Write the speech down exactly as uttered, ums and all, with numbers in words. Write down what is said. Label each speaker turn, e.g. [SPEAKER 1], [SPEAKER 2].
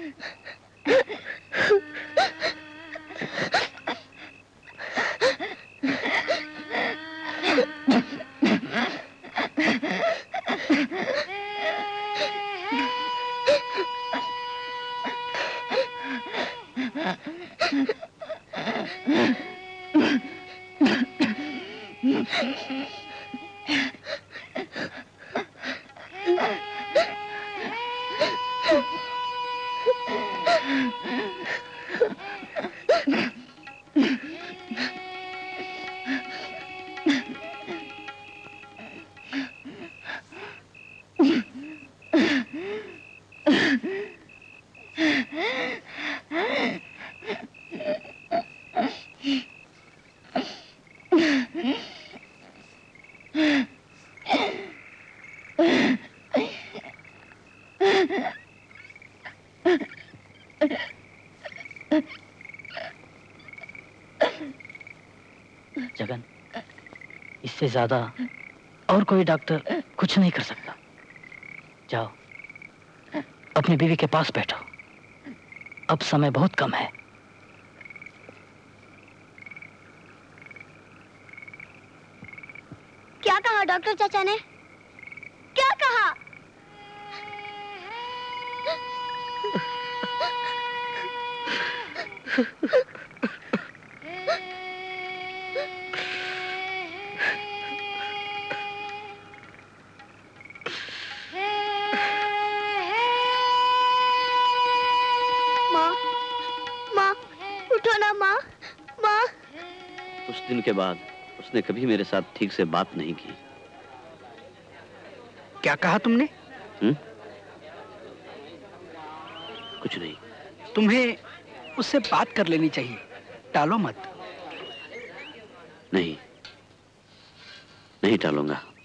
[SPEAKER 1] जगन, इससे ज्यादा और कोई डॉक्टर कुछ नहीं कर सकता। जाओ, अपनी बीवी के पास बैठो। अब समय बहुत कम है।
[SPEAKER 2] क्या कहा डॉक्टर चाचा ने? क्या कहा? माँ, माँ, उठो ना माँ, माँ।
[SPEAKER 3] उस दिन के बाद उसने कभी मेरे साथ ठीक से बात नहीं की।
[SPEAKER 4] क्या कहा तुमने?
[SPEAKER 3] हुँ? कुछ नहीं।
[SPEAKER 4] तुम्हें उससे बात कर लेनी चाहिए, टालो मत।
[SPEAKER 3] नहीं, नहीं टालूंगा।